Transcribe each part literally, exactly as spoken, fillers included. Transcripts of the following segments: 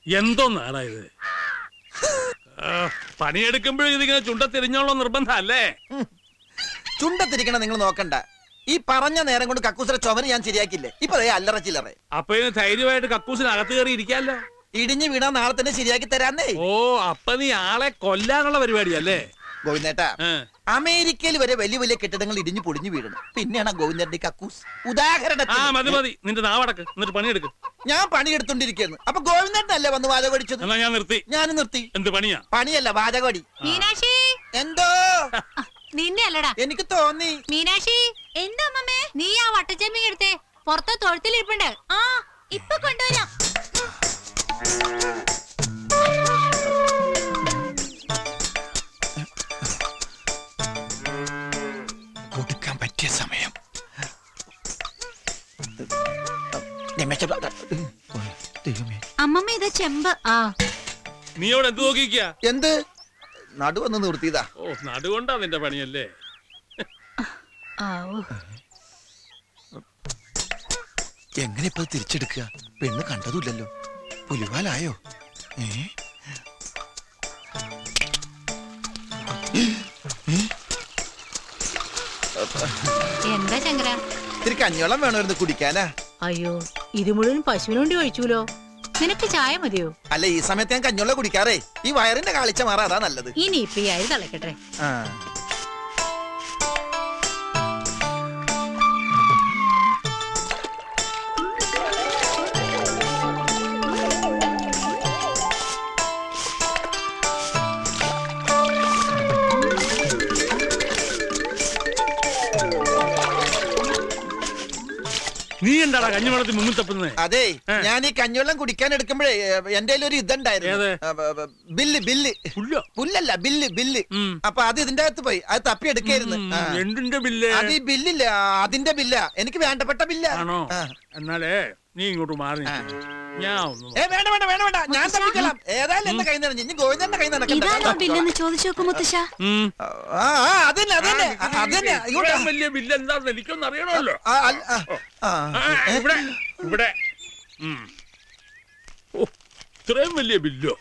എന്തോന്നാടാ ഇത്? പണിയെടുക്കുമ്പോഴും ഇതിങ്ങനെ ചുണ്ടത്തിരിഞ്ഞോളോ നിർബന്ധം അല്ലേ? ചുണ്ടത്തിരിക്കണം നിങ്ങൾ നോക്കണ്ട. ഈ പറഞ്ഞ നേരം കൊണ്ട് കക്കൂസിന്റെ ചുമര് ഞാൻ ശരിയാക്കില്ലേ. ഇപ്പൊ അല്ലറ ചില്ലറേ. അപ്പൊ ഇതിന് ധൈര്യമായിട്ട് കക്കൂസിനകത്ത് കയറി ഇരിക്കാല്ലോ. ഇടിഞ്ഞു വീണാ നാളെ തന്നെ ശരിയാക്കി തരാന്നേ. ഓ, അപ്പൊ നീ ആളെ കൊല്ലാനുള്ള പരിപാടിയല്ലേ? ഗോവിന്ദേട്ടാ, അമേരിക്കയിൽ വരെ വലിയ വലിയ കെട്ടിടങ്ങൾ ഇടിഞ്ഞു പൊളിഞ്ഞു വീഴണം. പിന്നെയാണ് ഗോവിന്ദന്റെ കക്കൂസ്. ഉദാഹരണത്തിന് മതി മതി നിന്റെ നാവടക്ക്, എന്നിട്ട് പണിയെടുക്ക്. ഞാൻ പണിയെടുത്തോണ്ടിരിക്കുന്നു. അപ്പൊ ഗോവിന്ദനല്ലേ വന്ന് വാചകം അടിച്ചത്? ഞാൻ നിർത്തി. ഞാനും നിർത്തി. എന്ത് പണിയാ? പണിയല്ല, വാചകടി. മീനാക്ഷി, എന്തോ നിന്നെ അല്ലടാ, എനിക്ക് തോന്നി. മീനാക്ഷി, എന്താ അമ്മേ? നീ ആ വട്ടച്ചെമ്മീൻ എടുത്തേ, പുറത്തെ തൊഴുത്തിലിരിപ്പുണ്ട്. ആ, ഇപ്പൊ കൊണ്ടുവരാം. കൊടുക്കാൻ പറ്റിയ സമയം. അമ്മമ്മ ഇതാ ചെമ്പ്. ആ, നീ അവിടെ എന്ത് നോക്കിക്കാ? എന്ത് നടുവന്ന് നിർത്തിയതാ. ഓ, നടുകൊണ്ടാ നിന്റെ പണിയല്ലേ? എങ്ങനെ ഇപ്പൊ തിരിച്ചെടുക്കുക? പെണ്ണ് കണ്ടതുമില്ലല്ലോ. പുലിവാലായോ? ഏ എന്താ ചങ്കര? ഇത്തിരി കഞ്ഞോളം വേണമായിരുന്നു കുടിക്കാനാ. അയ്യോ, ഇത് മുഴുവൻ പശുവിനുണ്ടി കഴിച്ചൂലോ. നിനക്ക് ചായ മതിയോ? അല്ല, ഈ സമയത്ത് ഞാൻ കഞ്ഞോളം കുടിക്കാറേ. ഈ വയറിന്റെ കാളിച്ച മാറാ, അതാ നല്ലത്. ഇനി ഇപ്പൊ ഈ അരി തളക്കട്ടെ. നീ എന്താടാ കഞ്ഞിവെള്ളത്തിൽ മുങ്ങി തപ്പുന്നേ? അതെ, ഞാൻ ഈ കഞ്ഞിവെള്ളം കുടിക്കാൻ എടുക്കുമ്പോഴേ എന്റെ ഒരു ഇതുണ്ടായിരുന്നു. ബില്ല് ബില്ല് പുല്ലല്ല, ബില്ല് ബില്ല്. അപ്പൊ അത് ഇതിന്റെ അകത്ത് പോയി. അത് തപ്പി എടുക്കായിരുന്നു. എന്തിന്റെ ബില്ല്? അത് ഈ ബില്ലില്ല, അതിന്റെ ബില്ല. എനിക്ക് വേണ്ടപ്പെട്ട ബില്ല. എന്നാലേ നീ ഇങ്ങോട്ട് മാറി. ഞാൻ വേണ്ട വേണ്ട വേണ്ട വേണ്ട ഞാൻ തപ്പിக்கலாம். ഏതായാലും എന്റെ കൈ നിറഞ്ഞു. ഇനി ഗോവിന്ദന്റെ കൈ നിറക്കണ്ടെന്ന് ചോദിച്ചു നോക്കും മുത്തശ്ശ. അതന്നെ അതന്നെ അതന്നെ. വലിയ ബില്ല് എന്താണെന്ന് എനിക്കൊന്നും അറിയണമല്ലോ. ഇവിടെ ഇവിടെ ഇത്രയും വലിയ ബില്ലോ?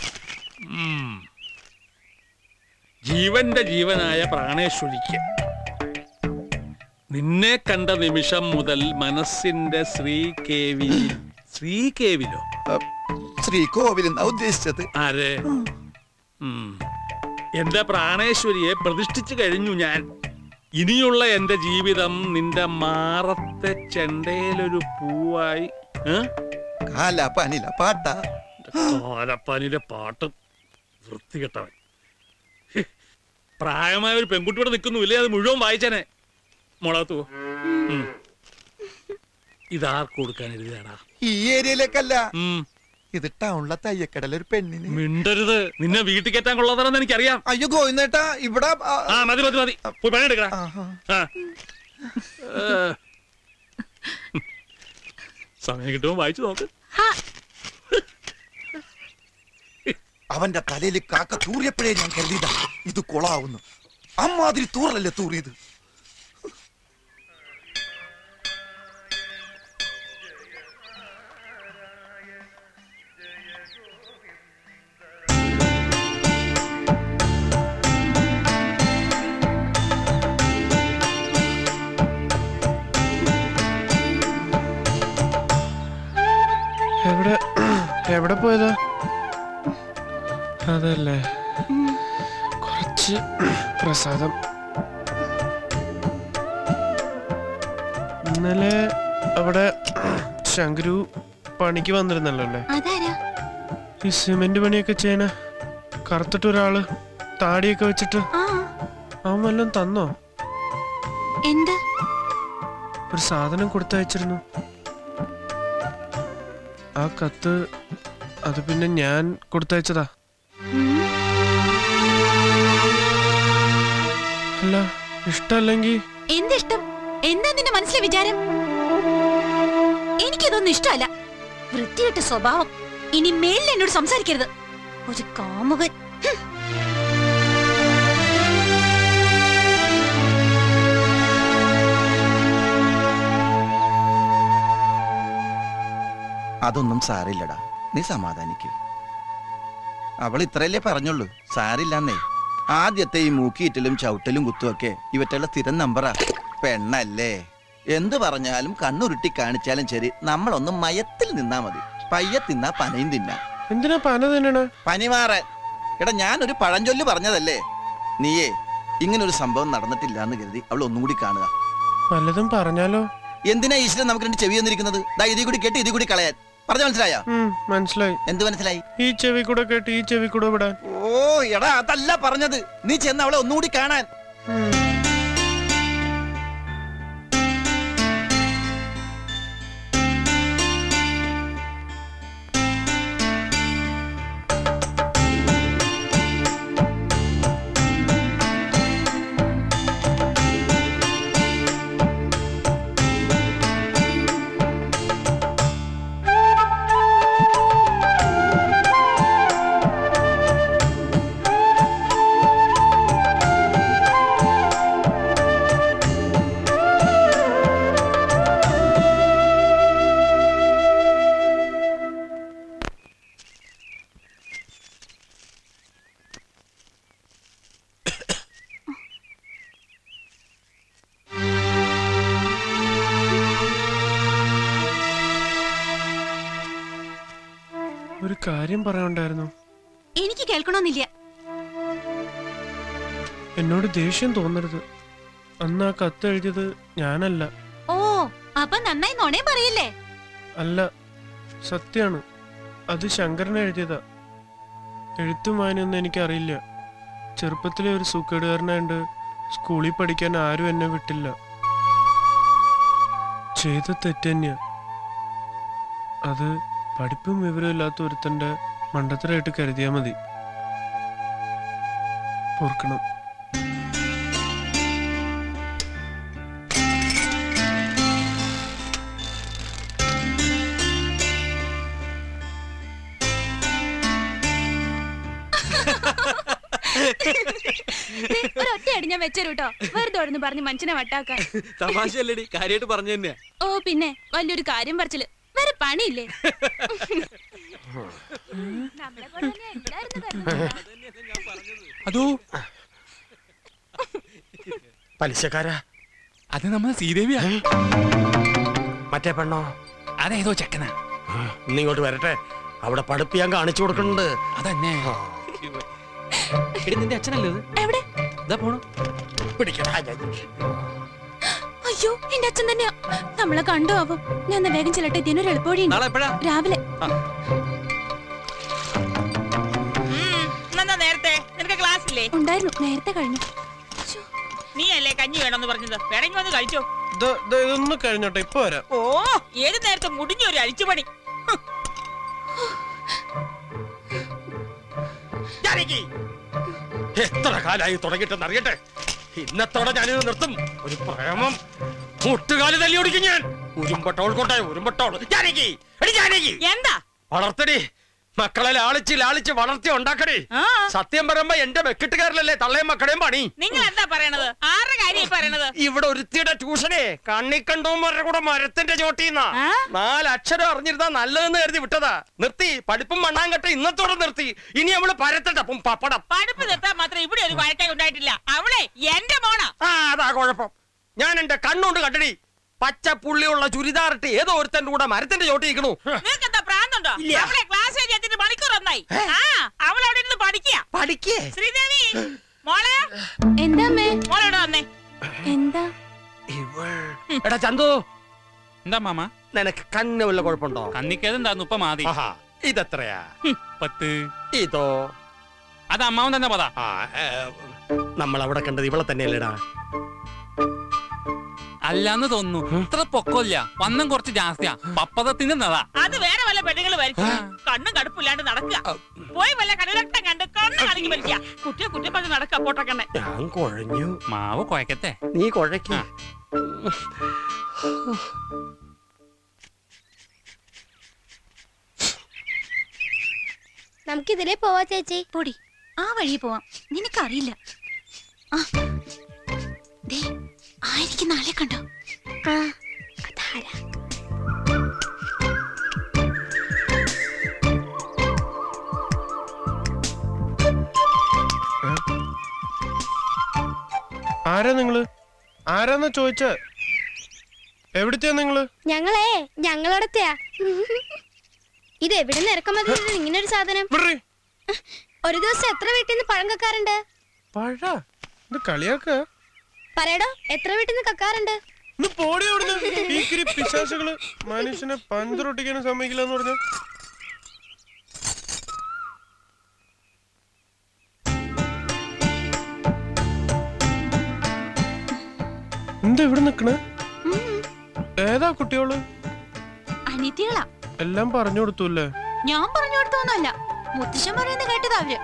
ജീവന്റെ ജീവനായ പ്രാണേശ്വരിക്ക് നിന്നെ കണ്ട നിമിഷം മുതൽ മനസ്സിന്റെ ശ്രീകേവി ശ്രീകേവിലോ ശ്രീകോവിൽ എന്നാ ഉദ്ദേശിച്ചത്. ആരെ? എന്റെ പ്രാണേശ്വരിയെ പ്രതിഷ്ഠിച്ചു കഴിഞ്ഞു ഞാൻ. ഇനിയുള്ള എന്റെ ജീവിതം നിന്റെ മാറത്തെ ചെണ്ടയിലൊരു പൂവായി. കാലപ്പാനിലെ പാട്ട് വൃത്തികെട്ടവൻ. പ്രായമായ ഒരു പെൺകുട്ടിയോടെ നിൽക്കുന്നുമില്ലേ? അത് മുഴുവൻ വായിച്ചനെ. മുളകത്തു ഇതാർക്ക് കൊടുക്കാൻ എഴുതിയാടാ? ഈ ഏരിയയിലേക്കല്ല, ഇത് ടൗണിലെ തയ്യക്കടല ഒരു പെണ്ണിന്. മിണ്ടരുത്, നിന്നെ വീട്ടിൽ കയറ്റാൻ കൊള്ളാതാണെന്ന് എനിക്കറിയാം. അയ്യോ ഗോവിന്ദേട്ടാ, ഇവിടെ മതി മതി മതി പോയി പണിയെടുക്കടാ. സമയം കിട്ടുമ്പോ വായിച്ചു നോക്ക്. അവന്റെ തലയിൽ കാക്ക തൂറിയപ്പോഴേ ഞാൻ കരുതിയതാ ഇത് കൊളാവുന്നു. അമ്മാതിരി തൂറലല്ലേ തൂറിയത്. എവിടെ എവിടെ പോയതാ? അതല്ലേ, കുറച്ച് പ്രസാദം. ഇന്നലെ അവിടെ ശങ്കരു പണിക്ക് വന്നിരുന്നല്ലോ അല്ലേ? ഈ സിമെന്റ് പണിയൊക്കെ ചെയ്യണ കറുത്തിട്ട് ഒരാള് താടിയൊക്കെ വെച്ചിട്ട്. അവൻ വല്ലതും തന്നോ? എന്ത്? ഒരു സാധനം കൊടുത്തയച്ചിരുന്നു. ആ കത്ത് അത് പിന്നെ ഞാൻ കൊടുത്തയച്ചതാ. അല്ല, ഇഷ്ടല്ലെങ്കിൽ എന്തിഷ്ടം? എന്താ നിന്റെ മനസ്സിലെ വിചാരം? എനിക്കിതൊന്നും ഇഷ്ടമല്ല. വൃത്തികെട്ട സ്വഭാവം. ഇനി മേലിൽ എന്നോട് സംസാരിക്കരുത്. ഒരു കാമുകൻ. അതൊന്നും സാരില്ലടാ. നീ സമാധാനിക്ക്. അവൾ ഇത്രയല്ലേ പറഞ്ഞുള്ളൂ, സാരില്ലെന്നേ. ആദ്യത്തെ ഈ മൂക്കിയിറ്റലും ചവിട്ടലും കുത്തുമൊക്കെ ഇവറ്റുള്ള സ്ഥിരം നമ്പറാ. പെണ്ണല്ലേ, എന്ത് പറഞ്ഞാലും കണ്ണുരുട്ടി കാണിച്ചാലും ശരി, നമ്മളൊന്ന് മയത്തിൽ നിന്നാ മതി. പയ്യെ തിന്നാ പനയും തിന്നാ. എന്തിനാ പന തിന്നണ? പനി മാറാൻ. എടാ ഞാനൊരു പഴഞ്ചൊല്ല് പറഞ്ഞതല്ലേ. നീയേ ഇങ്ങനൊരു സംഭവം നടന്നിട്ടില്ല എന്ന് കരുതി അവൾ ഒന്നും കൂടി കാണുക. വല്ലതും പറഞ്ഞാലോ? എന്തിനാ ഈശ്വരൻ നമുക്ക് രണ്ട് ചെവി വന്നിരിക്കുന്നത്? ദാ ഇതി കൂടി കേട്ട് ഇതി കൂടി കളയാൻ. പറഞ്ഞ മനസ്സിലായോ? മനസ്സിലായി. എന്ത് മനസ്സിലായി? ഈ ചെവി കൂടെ കേട്ട് ഈ ചെവി കൂടെ വിടാൻ. ഓ എടാ അതല്ല പറഞ്ഞത്. നീ ചെന്ന് അവളെ ഒന്നുകൂടി കാണാൻ. ഒരു കാര്യം പറയാനുണ്ടായിരുന്നു. എനിക്ക് കേൾക്കണമെന്നില്ല. എന്നോട് ദേഷ്യം തോന്നരുത്. അന്ന് ആ കത്ത് എഴുതിയത് ഞാനല്ല. ഓ അപ്പൊ നന്നായി നുണേ പറയില്ലേ? അല്ല, സത്യാണ്. അത് ശങ്കരൻ എഴുതിയതാ. എഴുത്തും വായനയൊന്നും എനിക്കറിയില്ല. ചെറുപ്പത്തിലെ ഒരു സൂക്കേടുകാരനായിട്ട് സ്കൂളിൽ പഠിക്കാൻ ആരും എന്നെ വിട്ടില്ല. ചെയ്ത തെറ്റന്നെയാ. അത് പഠിപ്പും വിവരമില്ലാത്ത ഒരുത്തന്റെ മണ്ടത്തരായിട്ട് കരുതിയാ മതി. ഓർക്കണം. ഒരൊറ്റയടി ഞാൻ വെച്ചേരൂട്ടോ, വെറുതെ ഓടുന്നു പറഞ്ഞ് മനുഷ്യനെ വട്ടാക്കാൻ. തമാശയല്ലേടി, കാര്യമായിട്ട് പറഞ്ഞു തന്നെയാ. ഓ പിന്നെ വലിയൊരു കാര്യം പറിച്ചില്, വേറെ പണിയില്ലേ? അതോ പലിശക്കാരാ? അത് നമ്മളെ ശ്രീദേവിയാ. മറ്റേ പെണ്ണോ? അതേതോ ചെക്കനാ. ഇന്നിങ്ങോട്ട് വരട്ടെ, അവിടെ പഠിപ്പ് ഞാൻ കാണിച്ചു കൊടുക്കുന്നുണ്ട്. അതന്നെ. നിന്റെ അച്ഛനല്ലേ എവിടെ? പോണു പിടിക്കടാ. അയ്യോ എന്റെ അച്ഛൻ തന്നെയാ. നമ്മളെ കണ്ടോ ആവും. ഞാൻ വേഗം ചെല്ലട്ടെ, ഇതിനൊരു എളുപ്പവഴി രാവിലെ. നേരത്തെ നിനക്ക് ക്ലാസ് ഇല്ലേ? ഉണ്ടായിരുന്നു, നേരത്തെ കഴിഞ്ഞു. നീ അല്ലേ കഞ്ഞി വേണമെന്ന് പറഞ്ഞത്? വേണമെങ്കിൽ വന്ന് കഴിച്ചോ. ഇതൊന്ന് കഴിഞ്ഞോട്ടെ, ഇപ്പൊ വരാം. ഓ ഏത് നേരത്തെ മുടിഞ്ഞ ഒരു അഴിച്ചുപണി. എത്ര കാലായി തുടങ്ങിട്ടെന്ന് അറിയട്ടെ. ഇന്നത്തോടെ ഞാനിത് നിർത്തും. ഒരു പ്രേമം മുട്ടുകാല് തല്ലി ഓടിക്കും ഞാൻ. ഉരുമ്പട്ടോൾ കൊണ്ടേ ഉരുമ്പട്ടോൾ. എന്താ വളർത്തടി മക്കളെ, ലാളിച്ച് ലാളിച്ച് വളർത്തി ഉണ്ടാക്കടി. സത്യം പറയുമ്പോ എന്റെ വെക്കിട്ടുകാരിലല്ലേ തള്ളയും മക്കളെയും പണി. നിങ്ങൾ എന്താ പറയണത്? ആരുടെ കാര്യം പറയണത്? ഇവിടെ ഒരുത്തിയുടെ ട്യൂഷനെ കണ്ണിക്കണ്ടോമാരുടെ കൂടെ മരത്തിന്റെ ചോട്ടിന്നാ. നാലക്ഷരം അറിഞ്ഞിരുന്നാ നല്ലതെന്ന് കരുതി വിട്ടതാ. നിർത്തി. പഠിപ്പും മണ്ണാങ്കട്ട ഇന്നത്തോടെ നിർത്തി. ഇനി അവള് പരത്തട്ടപ്പം പപ്പടം. പഠിപ്പ് നിർത്താൻ മാത്രം ഇവിടെ ഒരു വഴക്കായി ഉണ്ടായിട്ടില്ല. അവളെ എന്റെ മോണാ. ആ അതാ കുഴപ്പം. ഞാൻ എന്റെ കണ്ണുകൊണ്ട് കണ്ടടി. പച്ച പുള്ളിയുള്ള ചുരിദാറിട്ട് ഏതോ ഒരുത്തന്റെ കൂടെ മരത്തിന്റെ ചോട്ടി നിൽക്കണു. നിങ്ങൾക്ക് എന്താ പ്രാന്തുണ്ടോ? അവളെ ക്ലാസ് എഴുതിയിട്ട് മണിക്കൂർ ഒന്നായി. ആ അവൾ അവിടെ ഇരുന്ന് പഠിക്കുക. പഠിക്കേ ശ്രീദേവി മോളെ. എന്താ മോളോട് വന്നേ. എന്താ? എടാ ചന്തു, എന്താ മാമ? നിനക്ക് കണ്ണ് വല്ല കുഴപ്പമുണ്ടോ? കണ്ണിക്കേതെന്താ ഉപ്പ മാതി. ഇതെത്രയാ? പത്ത്. ഇതോ? അത് അമ്മാവൻ തന്നെ പതാ. നമ്മൾ അവിടെ കണ്ടത് ഇവളെ തന്നെയല്ലേടാ? അല്ലാന്ന് തോന്നുന്നു. ഇത്ര പൊക്കമില്ല, വണ്ണം കുറച്ച് ജാസ്തിയാ. പപ്പതത്തിന്റെ നടാ. അത് വേറെ വല്ല പെണ്ണുങ്ങൾ വരച്ചു. കണ്ണും കടുപ്പില്ലാണ്ട് നടക്കുക. പോയി വല്ല കടലട്ടം കണ്ട് കണ്ണ് കണക്കി വലിക്കുക. കുട്ടിയെ കുട്ടി പറഞ്ഞ് നടക്കുക. പോട്ടക്കണ്ണെ. ഞാൻ കുഴഞ്ഞു. മാവ് കുഴക്കത്തെ. നീ കുഴക്ക. നമുക്കിതിലേ പോവാ ചേച്ചി. പൊടി ആ വഴി പോവാം. നിനക്കറിയില്ല. ആ ദേ ആയിരിക്കും. നാളെ കണ്ടോ? ആ അതാരാ? ആരാ നിങ്ങള്? ആരാന്നാ ചോദിച്ച? എവിടത്തെയാ നിങ്ങള്? ഞങ്ങളെ ഞങ്ങളോടത്തെയാ. ഇത് എവിടെ നിന്ന് ഇറക്കുമതി ഇങ്ങനെ ഒരു സാധനം? ഒരു ദിവസം എത്ര വീട്ടിൽ നിന്ന് പഴം കക്കാറുണ്ട്? പഴ ഇത് കളിയാക്ക പറയടോ, എത്ര വീട്ടിൽ നിന്ന് കക്കാറുണ്ട്? പോടി അവിടുന്ന്. ഭീകരി പിശാചുകള് മനുഷ്യനെ പഞ്ചറൊട്ടിക്കാനും സമ്മതിക്കില്ല എന്ന് പറഞ്ഞ. എന്താ ഇവിടെ നിക്കണേ? ഏതാ കുട്ടിയോള്? അനിയത്തികളാ. എല്ലാം പറഞ്ഞു കൊടുത്തൂല്ലേ? ഞാൻ പറഞ്ഞു കൊടുത്തോന്നല്ല, മുത്തശ്ശൻ പറയുന്ന കേട്ടതാ അവര്.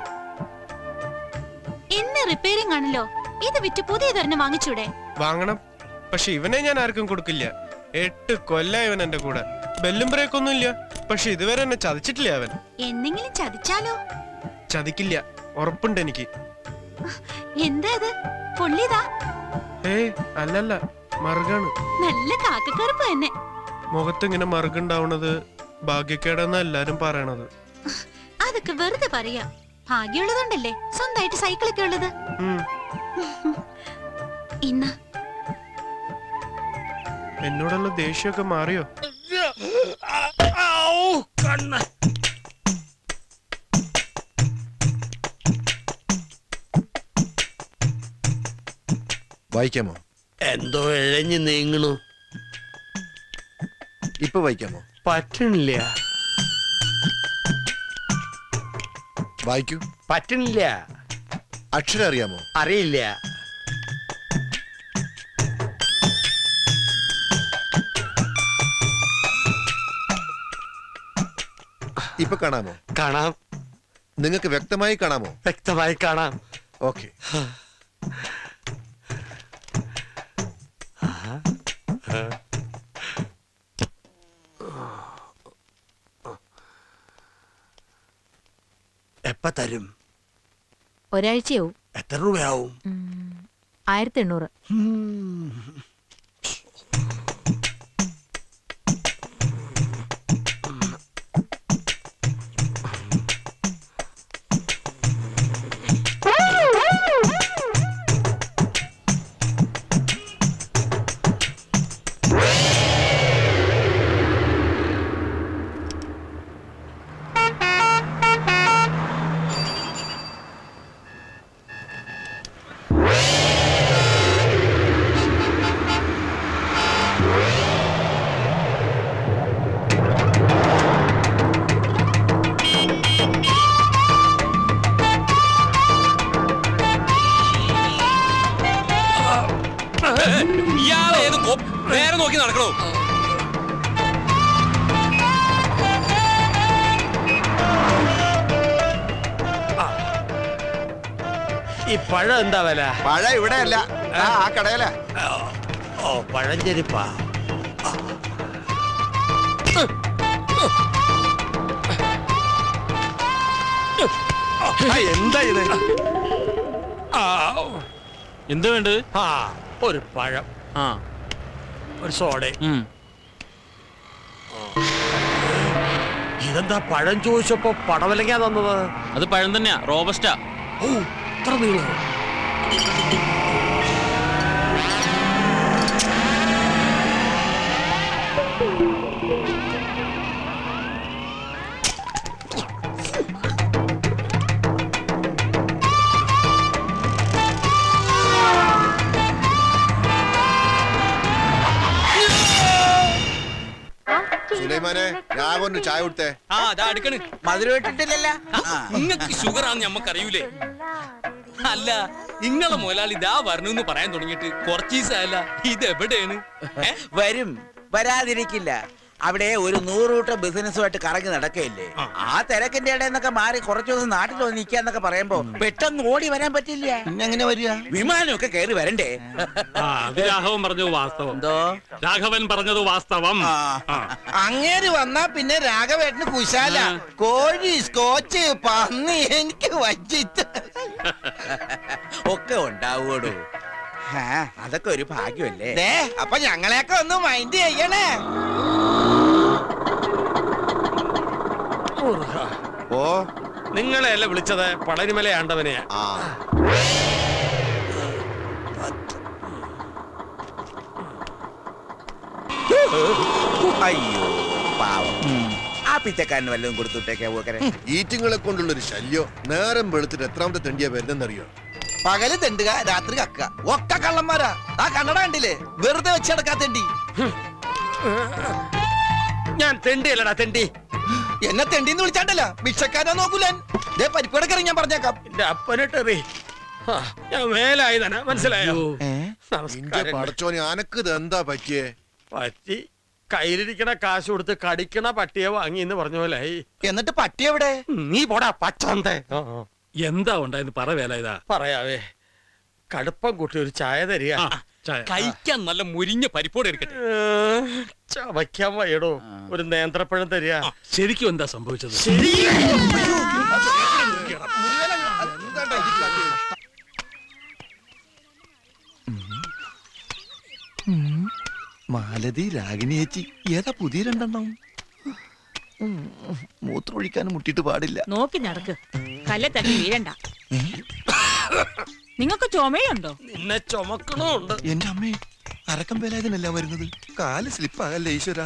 എന്ന് റിപ്പയറിംഗ് ആണല്ലോ, ഇത് വിറ്റ് പുതിയതൊരെണ്ണം വാങ്ങിച്ചൂടെ? വാങ്ങണം, പക്ഷെ ഇവനെ ഞാൻ ആർക്കും കൊടുക്കില്ല. എട്ട് കൊല്ല ഇവൻ എന്റെ കൂടെ. ബെല്ലും ബ്രേക്കൊന്നും ഇല്ല, പക്ഷെ ഇതുവരെ എന്നെ ചതിച്ചിട്ടില്ല അവൻ. എന്തെങ്കിലും ചതിച്ചാലോ? ചതിക്കില്ല, ഉറപ്പുണ്ട് എനിക്ക്. എന്താ ഇത്? പൊള്ളിയതാ? ഏയ് അല്ലല്ല, മറുകാണ്. നല്ല കാക്കക്കറുപ്പ് തന്നെ. മുഖത്തിങ്ങനെ മറുകുണ്ടാവണത് ഭാഗ്യക്കേടെന്നാ എല്ലാരും പറയണത്. അതൊക്കെ വെറുതെ പറയാ. ഭാഗ്യമുള്ളതുകൊണ്ടല്ലേ സ്വന്തമായിട്ട് സൈക്കിളൊക്കെ ഉള്ളത്. ഇന്ന് എന്നോടുള്ള ദേഷ്യമൊക്കെ മാറിയോ? വായിക്കാമോ? എന്തോ ഇഴഞ്ഞു നീങ്ങണു. ഇപ്പൊ വായിക്കാമോ? പറ്റണില്ല. വായിക്കൂ. പറ്റണില്ല. അക്ഷരം അറിയാമോ? അറിയില്ല. ഇപ്പൊ കാണാമോ? കാണാം. നിങ്ങൾക്ക് വ്യക്തമായി കാണാമോ? വ്യക്തമായി കാണാം. ഓക്കെ. എപ്പ തരും? ഒരാഴ്ചയാവും. എത്ര രൂപയാവും? ആയിരത്തി എണ്ണൂറ്. നേരെ നോക്കി നടക്കണോ? ഈ പഴം എന്താ വില? പഴം ഇവിടെ അല്ല, ആ കടയില. ഓ, പഴഞ്ചെരിപ്പാ. എന്താ ഇത്? എന്ത് വേണ്ട? ആ, ഒരു പഴം, ആ ഒരു സോഡ. ഇതെന്താ പഴം ചോദിച്ചപ്പോ പടവലങ്ങാ തന്നത്? അത് പഴം തന്നെയാ, റോബസ്റ്റാ. ഓ, ഇത്ര നീളോ? സുലൈമാനെ, രാഘവന് ചായ കൊടുത്തേ. ആ അതാ അടുക്കണ്. മധുരം ഇട്ടിട്ടില്ലല്ലോ. നിങ്ങക്ക് ഷുഗർ ആണെന്ന് ഞമ്മക്കറിയൂലേ? അല്ല, നിങ്ങളെ മുതലാളി ഇതാ വരണമെന്ന് പറയാൻ തുടങ്ങിയിട്ട് കുറച്ച് ദിവസമല്ല. ഇത് എവിടെയാണ്? വരും, വരാതിരിക്കില്ല. അവിടെ ഒരു നൂറൂട്ട ബിസിനസ്സുമായിട്ട് കറങ്ങി നടക്കയില്ലേ? ആ തിരക്കിന്റെ ഇടയെന്നൊക്കെ മാറി കുറച്ചു ദിവസം നാട്ടിൽ വന്ന് നിൽക്കാന്നൊക്കെ പറയുമ്പോ പെട്ടെന്ന് ഓടി വരാൻ പറ്റില്ല. എങ്ങനെ വരിക? വിമാനമൊക്കെ കയറി വരണ്ടേ? രാഘവൻ പറഞ്ഞത് വാസ്തവം. എന്തോ രാഘവൻ പറഞ്ഞത് വാസ്തവം. അങ്ങേര് വന്നാ പിന്നെ രാഘവേട്ടന് കുശാല. കോഴി, സ്കോച്ച്, പന്നി എനിക്ക് വച്ചിട്ട് ഒക്കെ ഉണ്ടാവൂടോ. അതൊക്കെ ഒരു ഭാഗ്യമല്ലേ? അപ്പൊ ഞങ്ങളെയൊക്കെ ഒന്ന് മൈൻഡ് ചെയ്യണേ. ഓ, നിങ്ങളെയല്ല വിളിച്ചത്, പളനിമല ആണ്ടവനെയാ. അയ്യോ പാവം. ആ പിച്ചക്കാരന് വല്ലതും കൊടുത്തുട്ടേക്കാ പോക്കരെ. ഈറ്റിങ്ങളെ കൊണ്ടുള്ള ഒരു ശല്യം. നേരം വെളുത്തിട്ട് എത്രാമത്തെ തെണ്ടിയാ വരുന്നെന്നറിയോ? പകല് തെണ്ടുക, രാത്രി കക്ക. ഒക്ക കള്ളന്മാരാ. ആ കണ്ണട കണ്ടില്ലേ? വെറുതെ വെച്ചടക്കാ തെണ്ടി. ഞാൻ തെണ്ടിയല്ലടാ തെണ്ടി. എന്നെ തെണ്ടിന്ന് വിളിച്ചാണ്ടല്ല ഭിക്ഷക്കാരനെ നോക്കൂലൻ. പരിപ്പടക്കറി ഞാൻ പറഞ്ഞേക്കാം. എന്റെ അപ്പനെട്ടറി ഞാൻ മേലായി തന്നെ മനസ്സിലായോ? പടച്ചോനെ അനക്ക് ഇത് എന്താ പറ്റിയേ? പറ്റി കയ്യിലിരിക്കണ കാശ് കൊടുത്ത് കടിക്കണ പട്ടിയെ വാങ്ങി എന്ന് പറഞ്ഞ പോലെ. എന്നിട്ട് പട്ടി എവിടെ? നീ പോടാ പച്ചന്തേ. എന്താ ഉണ്ടായെന്ന് പറ വേലായുധ. പറയാവേ, കടുപ്പം കൂട്ടി ഒരു ചായ തരിക. കഴിക്കാൻ നല്ല മുരിഞ്ഞ പരിപ്പോടെ എടുക്കട്ടെ. ചവയ്ക്കാൻ വയ്യടോ, ഒരു നേന്ത്രപ്പഴം തരിക. ശരിക്കും എന്താ സംഭവിച്ചത്? മാലതി, രാഗിണി ചേച്ചി, ഏതാ പുതിയ രണ്ടെണ്ണം? മൂത്രമൊഴിക്കാനും മുട്ടിട്ട് പാടില്ല. നോക്കി നടക്ക്, കല്ലെ തട്ടി വീഴണ്ട. നിങ്ങൾക്ക് ചുമയുണ്ടോ? നിന്നെ ചുമക്കണുണ്ട്. എന്റെ അമ്മേ, അരക്കം വേലായതിനല്ല വരുന്നത്. കാല് സ്ലിപ്പാകല്ലേ ഈശ്വര.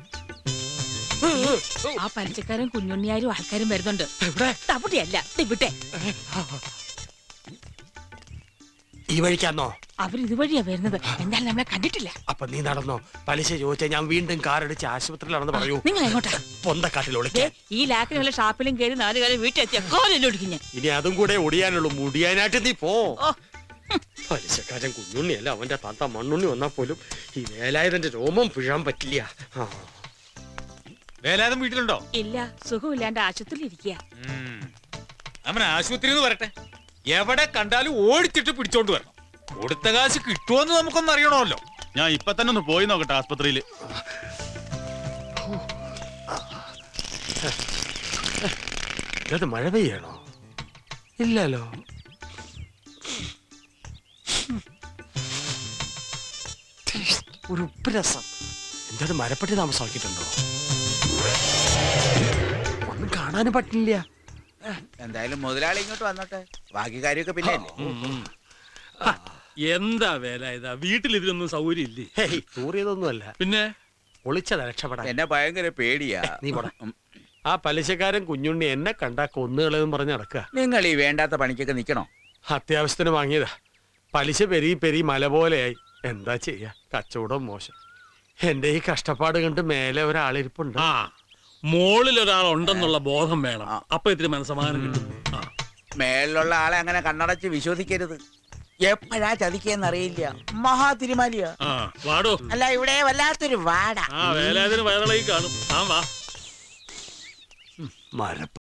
ആ പലിച്ചക്കാരും കുഞ്ഞുണ്ണിയാരും ആൾക്കാരും വരുന്നുണ്ട്. തവിടെയല്ല ഇവിടെ. ഈ വഴിക്കാന്നോ? അവർ ഇതുവഴിയാ വരുന്നത്. എന്തായാലും നമ്മളെ കണ്ടിട്ടില്ല. അപ്പൊ നീ നടന്നോ? പലിശ ചോദിച്ചാൽ ഞാൻ വീണ്ടും കാറടിച്ച് ആശുപത്രിയിലാണെന്ന് പറയൂ. നിങ്ങൾ എങ്ങോട്ടാ? പൊന്തക്കാട്ടിൽ ഒളിക്കാൻ. ഈ ലാക്കിന് വല്ല ഷാപ്പിലും കയറി നാല് കാലം വീട്ടിലെത്തിയ കോലൊടിക്കും ഞാൻ. ഇനി അതും കൂടെ ഒടിയാനുള്ളൂ. മുടിയാനായിട്ട് നീ പോ. പലിശക്കാരൻ കുഞ്ഞുണ്ണിയല്ല, അവന്റെ താത്ത മണ്ണുണ്ണി വന്നാ പോലും ഈ വേലായുധന്റെ രോമം പിഴാൻ പറ്റില്ല. വേലായുധം വീട്ടിലുണ്ടോ? ഇല്ല, സുഖമില്ലാണ്ട് ആശുപത്രിയിൽ ഇരിക്കുക. അവൻ ആശുപത്രിയിൽ വരട്ടെ. എവിടെ കണ്ടാലും ഓടിച്ചിട്ട് പിടിച്ചോണ്ട് വരണം. കൊടുത്ത കാശ് കിട്ടുമോന്ന് നമുക്കൊന്നും അറിയണമല്ലോ. ഞാൻ ഇപ്പൊ തന്നെ ഒന്ന് പോയി നോക്കട്ടെ ആസ്പത്രിയില്. ഇത് മഴ പെയ്യണോ? ഇല്ലല്ലോ. ഒരു ഉപ്പ് രസം. എന്താ മരപ്പെട്ടി താമസമാക്കിയിട്ടുണ്ടോ? ഒന്നും കാണാനും പറ്റില്ല. എന്തായാലും മുതലാളി ഇങ്ങോട്ട് വന്നോട്ടെ. ബാക്കി കാര്യമൊക്കെ പിന്നെ എന്താ വേലായുധ, വീട്ടിൽ ഇതിനൊന്നും സൗകര്യം ഇല്ലേ? തൂറിയതൊന്നുമല്ല, പിന്നെ ഒളിച്ചത് രക്ഷപ്പെടാൻ. എന്നെ ഭയങ്കര പേടിയാ. നീ പോടാ. ആ പലിശക്കാരൻ കുഞ്ഞുണ്ണി എന്നെ കണ്ടാ കൊന്നുകളെന്ന് പറഞ്ഞ് നടക്കുക. നിങ്ങൾ ഈ വേണ്ടാത്ത പണിക്കൊക്കെ നിക്കണോ? അത്യാവശ്യത്തിന് വാങ്ങിയതാ. പലിശ പെരി പെരി മല പോലെയായി. എന്താ ചെയ്യാ, കച്ചവടം മോശം. എന്റെ ഈ കഷ്ടപ്പാട് കണ്ട് മേലെ ഒരാളിരിപ്പുണ്ട്. ആ, മോളിൽ ഒരാളുണ്ടെന്നുള്ള ബോധം വേണം. അപ്പൊ ഇത്തിരി മനസ്സമാധാനം കിട്ടും. മേളിലുള്ള ആളെ അങ്ങനെ കണ്ണടച്ച് വിശ്വസിക്കരുത്. എപ്പോഴാ ചതിക്കെന്നറിയില്ല. മഹാ തിരുമാലിയാ. വാടോ. അല്ല, ഇവിടെ വല്ലാത്തൊരു വാട. ആ വേലായുധന് വയറിളകി കാണും. ആ വാ. മരപ്പ